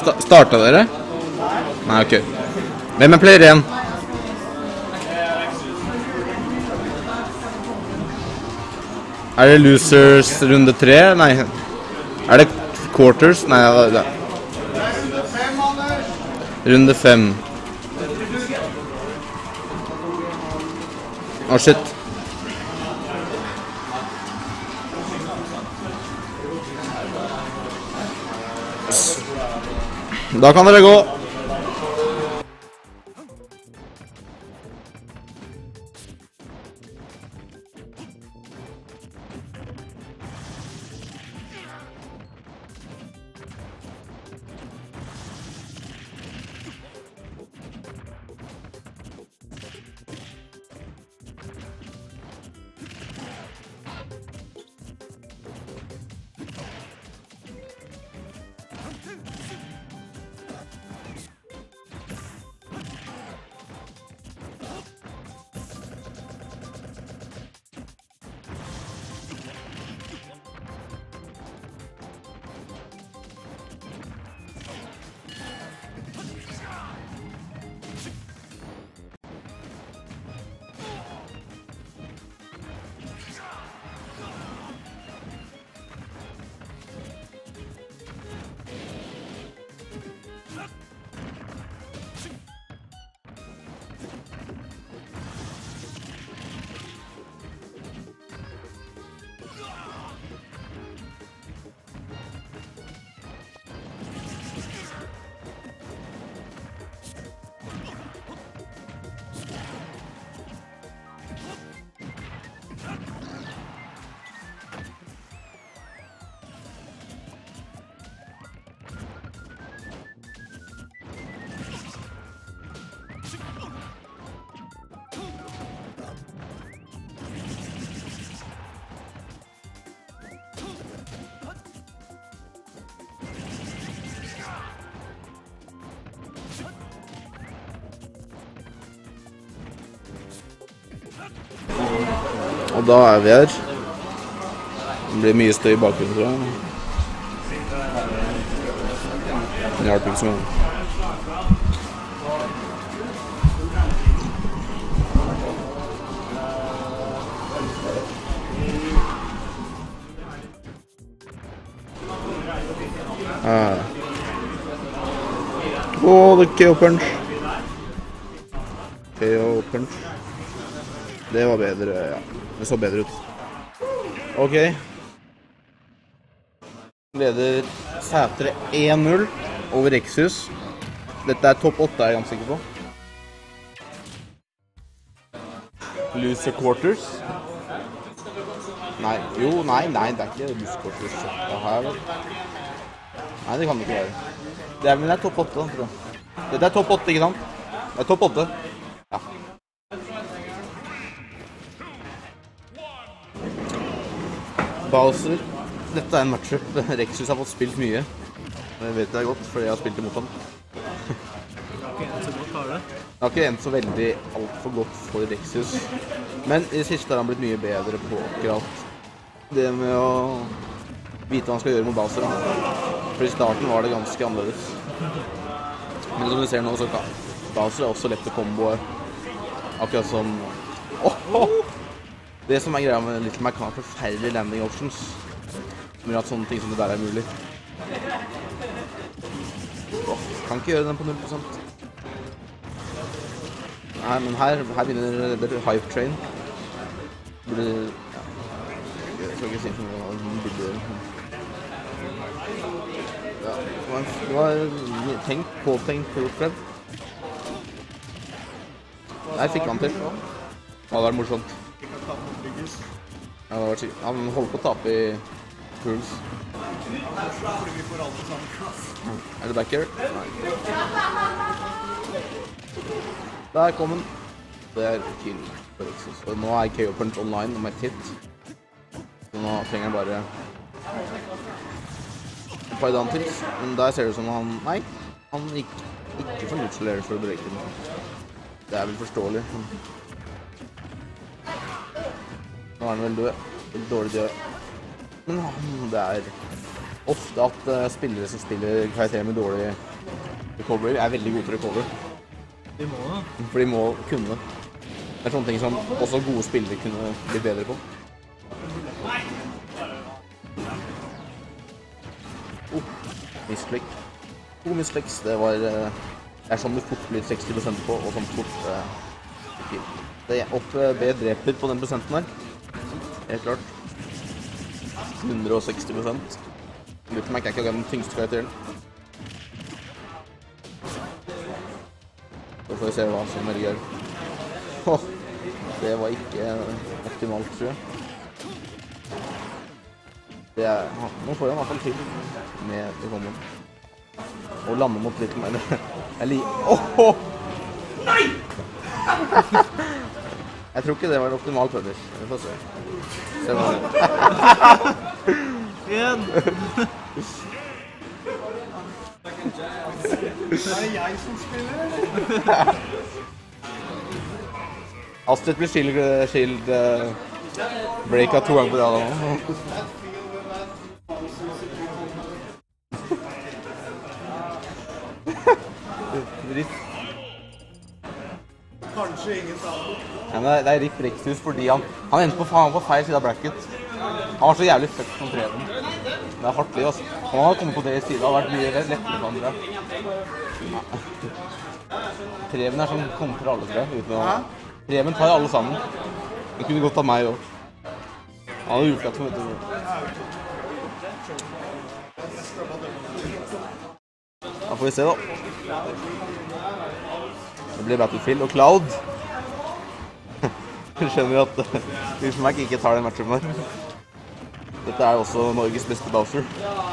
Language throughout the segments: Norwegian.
Startet dere? Nei, ok. Hvem er player 1? Er det losers runde 3? Nei. Er det quarters? Nei, det er runde 5. Åh, shit. Da kan dere gå. Og da er vi her. Det blir mye støy i bakgrunnen, tror jeg. Det hjelper ikke så mye. Det er KO punch. KO punch. Det var bedre, ja. Det så bedre ut. Ok. Leder Sætre 1-0 over Rexus. Dette er topp 8, er jeg ganske sikker på. Loser quarters. Nei, jo, nei, det er ikke loser quarters. Det her. Nei, det kan det ikke være. Det er topp 8, tror jeg. Dette er topp 8, ikke sant? Det er topp 8. Ja. Bowser. Dette er en matchup. Rexus har fått spilt mye. Det vet jeg godt, fordi jeg har spilt imot ham. Det har ikke endt så godt, har det? Det har ikke endt så veldig alt for godt for Rexus. Men i det siste har han blitt mye bedre på akkurat det med å vite hva han skal gjøre mot Bowser. For i starten var det ganske annerledes. Men som du ser nå, så kan Bowser også lett å komboe. Akkurat som... Det som er greia med Little Mac, kan ha forferdelige landing options. Som gjør at sånne ting som det der er mulig. Kan ikke gjøre den på 0%. Nei, men her begynner det hype train. Burde... Ja. Jeg skal ikke si for noe om den burde... Ja, det var påtenkt på Fred. Der fikk han til. Ja, det var morsomt. Ja, det var sikkert. Han holdt på å tape i Pools. Er det back here? Nei. Der kom han. Det er kill. Og nå er KO Punch online om et hit. Så nå trenger han bare et par downtils. Men der ser det ut som han... Nei, han gikk ikke for neutral air for å breake den. Det er vel forståelig. Nå er han vel død. Dårlig død. Men det er ofte at spillere som spiller karakterer med dårlig recovery er veldig gode til recover. De må da. For de må kunne. Det er sånne ting som også gode spillere kunne bli bedre på. Misklikk. To misklikks, det er sånn du fort blir 60% på, og sånn fort det er opp B dreper på den prosenten her. Helt klart. 160%. Lutmerk er ikke den tyngste karakteren. Så får vi se hva som velger. Det var ikke optimalt, tror jeg. Nå får jeg i hvert fall til med det kommer. Og lande mot litt mer. Nei! Jeg tror ikke det var en optimal punish. Vi får se. Se hva det Igjen! Er det jeg som spiller? Astrid blir shield breaket 2 ganger på rad nå. Kanskje ingen sammen. Ja, men det er Rick Rexus fordi han endte på faen på feil side av bracket. Han var så jævlig fucked som Treven. Det er hardt liv, altså. Om han hadde kommet på deres side, hadde vært mye lettere for andre. Treven er sånn kommer alle tre, uten å... Treven tar alle sammen. Det kunne gått av meg også. Han hadde gjort det for vet du. Da får vi se da. Det blir Battlefield og Cloud. Du skjønner at Lutmerk ikke tar den matchen her. Dette er også Norges beste Bowser.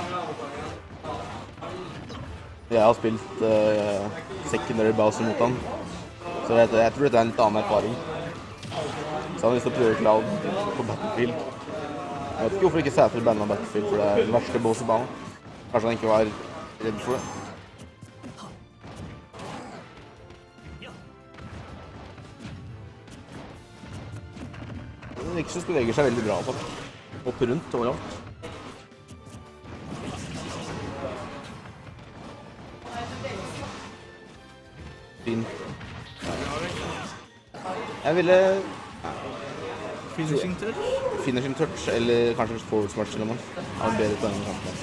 Jeg har spilt secondary Bowser mot han. Så jeg tror dette er en litt annen erfaring. Så han har lyst til å prøve Cloud på Battlefield. Jeg vet ikke hvorfor ikke Sæter bandet Battlefield, for det er den verste Bowser-banen. Kanskje han ikke var redd for det. Rexus beveger seg veldig bra, altså. Opp rundt overalt. Fin. Jeg ville... Finishing touch? Finishing touch, eller kanskje forward smash eller noe. Det er bedre på denne kampen.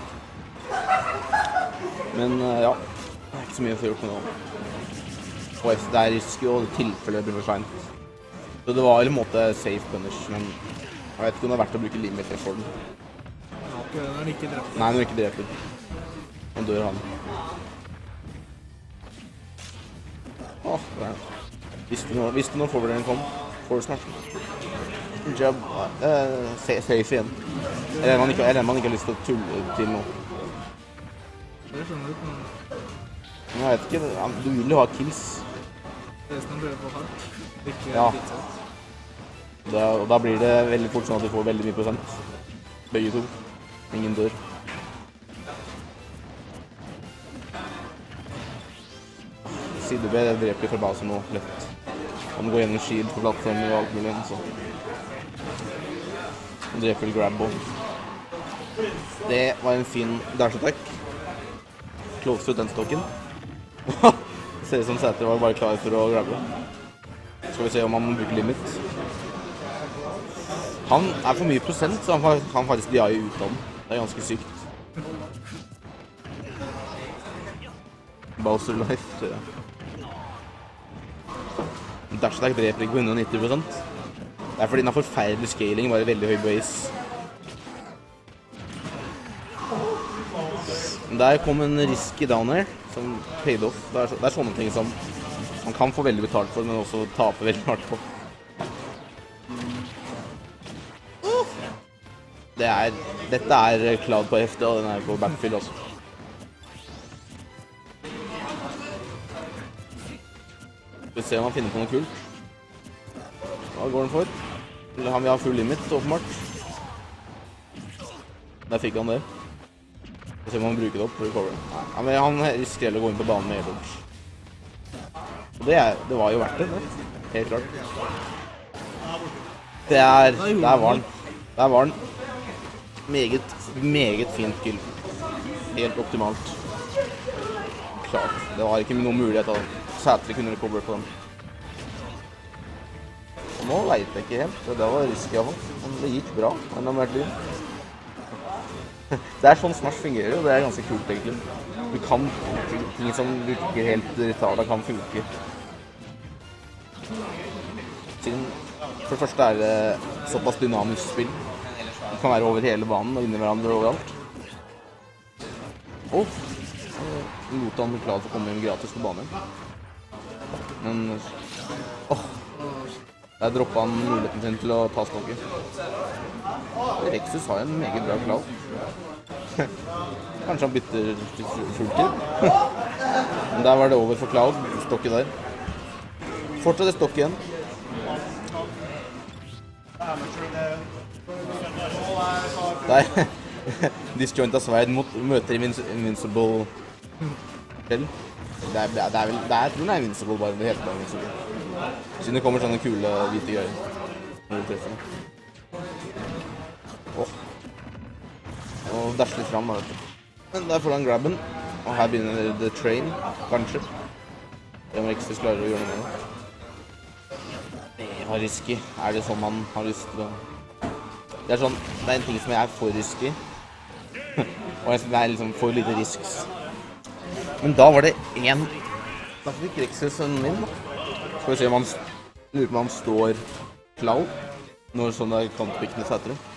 Men ja, det er ikke så mye å få gjort med nå. Og det er risky, og tilfellet blir for sent. Så det var i en måte safe punish, men jeg vet ikke om det er verdt å bruke limit for den. Ja, ikke når den ikke dreper. Nei, når den ikke dreper. Nå dør han. Åh, det er... Visste når forwarderen kom. Forward smash. Jab. Safe igjen. Eller man ikke har lyst til å tulle til noe. Det skjønner du, men... Men jeg vet ikke, du vil jo ha kills. Resten blir for hardt. Ikke Ja. tidsatt. Og da blir det veldig fort sånn at du får veldig mye prosent. Begge to. Ingen dør. Side B dreper fra basen nå lett. Han går gjennom shield på plattformen og alt mulig, så... Han dreper grab bomb. Det var en fin dash attack. Close ut den stokken. Det ser ut som Sæter var bare klar for å grabbe. Skal vi se om han må bruke limit. Han er for mye prosent, så han kan faktisk bli AI ut av den. Det er ganske sykt. Bowser Life, tror jeg. Dash attack dreper ikke på 190%. Det er fordi den har forferdelig scaling, bare veldig høy base. Der kom en risky down air, som paid off. Det er sånne ting som man kan få veldig betalt for, men også tape veldig hardt på. Dette er Cloud på FD, og den er på Battlefield også. Skal vi se om han finner på noe kult. Hva går den for? Eller han vil ha full limit, åpenbart. Der fikk han det. Skal vi se om han bruker det opp for recovery. Ja, men han risikerer å gå inn på banen med air-dodge. Og det var jo verdt det, helt klart. Der var den. Der var den. meget fint kill. Helt optimalt. Klart, det var ikke noen mulighet at Sætre kunne recover på den. Og nå vet jeg ikke helt, det var risky i hvert fall. Men det gikk bra, enda mer liv. Det er sånn Smash fungerer, og det er ganske kult egentlig. Du kan, ting som virker helt retarda kan funke. Siden, for det første er det såpass dynamisk spill. Det kan være over hele banen og inni hverandre overalt. Og lot han klar for å komme inn gratis på banen. Men, der droppet han muligheten sin til å ta stokket. Rexus har en meget bra Cloud. Kanskje han bytter til fulltid. Men der var det over for Cloud, stokket der. Fortsatt et stokk igjen. Der. Disjointa Sverd møter Invincible Shell. Det er vel, jeg tror den er Invincible, bare det heter Invincible. Siden det kommer sånne kule, hvite greier når du treffer den. Og dasher litt fram, da, vet du. Men der får han grabben, og her begynner The Train, kanskje. Det må Rexus klarer å gjøre noe med det. Det var risky. Er det sånn man har lyst til å... Det er sånn, det er en ting som jeg er for risky. Og jeg synes det er liksom for lite risks. Men da var det da fikk Rexus en min. Skal vi se om han lurer på om han står Cloud når sånne kantpikkene setter det.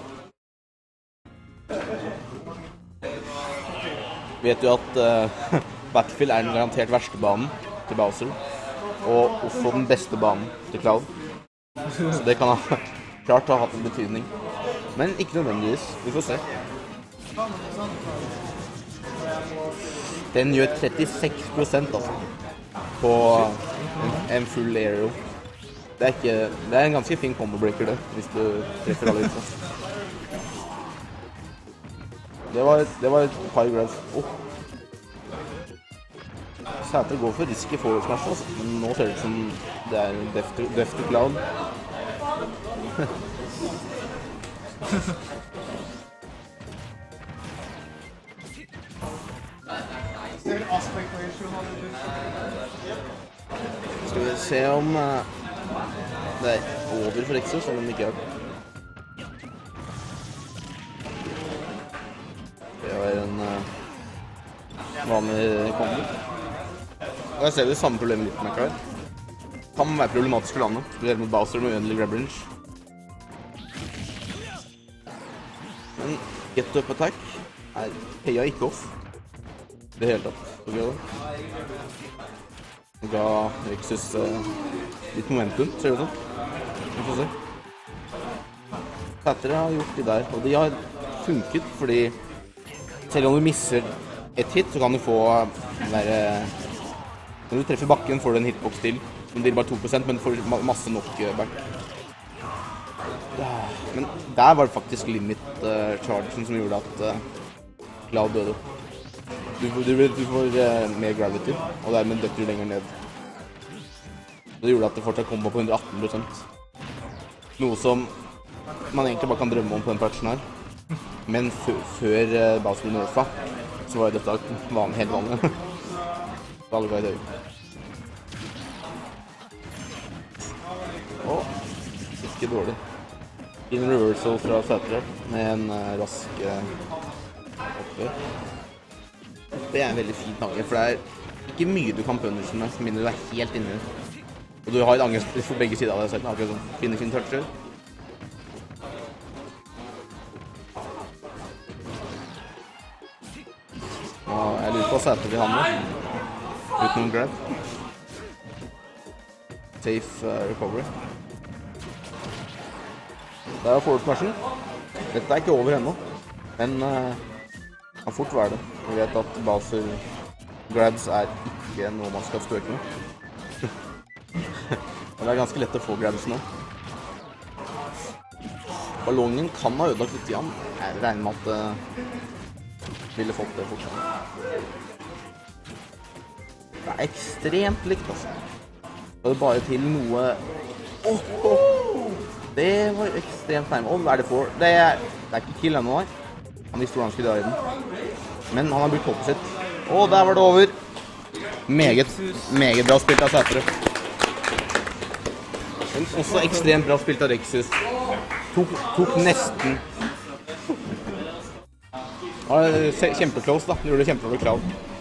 Vet du at Battlefield er den garantert verste banen til Bowser, og også den beste banen til Cloud. Så det kan ha klart ha hatt en betydning. Men ikke nødvendigvis. Vi får se. Den gjør 36% altså, på en full aero. Det er en ganske fin combo breaker det, hvis du treffer alle ut. Det var et par grabs. Sætre går for risky forward smash, altså. Men nå ser det ut som det er en death to Cloud. Skal vi se om det er over for Rexus, eller om det ikke er. Det var en vanlig combo. Og jeg ser det samme problemet litt med Cloud. Kan være problematisk for landet, spesielt mot Bowser med uendelig grab range. Men get up attack paya ikke off. Det hele tatt. Det ga Rexus litt momentum, ser det ut som. Vi får se. Sætre har gjort de der, og de har funket, fordi selv om du misser et hit, så kan du få når du treffer bakken får du en hitbox til, som deler bare 2%, men du får masse knockback. Men der var det faktisk limit-chargen som gjorde at Cloud døde. Du får mer gravity, og dermed døtter du lenger ned. Det gjorde at det fortsatt kom på 118%. Noe som man egentlig bare kan drømme om på den patchen her. Men før Bowser nerfa, så var dette helt vanlig. Alle ga i døy. Ikke dårlig. In reversal fra Sætre med en rask oppgjør. Det er en veldig fin tanke, for det er ikke mye du kan punishe med, mindre du er helt inni det. Og du har et angrep for begge sider av deg selv, akkurat sånn fin toucher. Og jeg lurer på Sætre til han nå, uten noen grab. Safe recovery. Det er forward smashen. Dette er ikke over ennå, men kan fort være det. Vi vet at Bowser grabs er ikke noe man skal støke med. Det er ganske lett å få grabs nå. Ballongen kan ha ødelagt litt igjen. Jeg regner med at ville fått det fortsatt. Det er ekstremt likt, altså. Og det er bare til noe... Det var ekstremt nærme. Og er det for? Det er ikke kill ennå her. Han visste hvordan han skulle dra i den. Men han har brukt hoppet sitt. Og der var det over. Meget bra spilt av Sætre. Men også ekstremt bra spilt av Rexus. Tok nesten. Ja, kjempeclose da. Gjorde det kjempebra krav.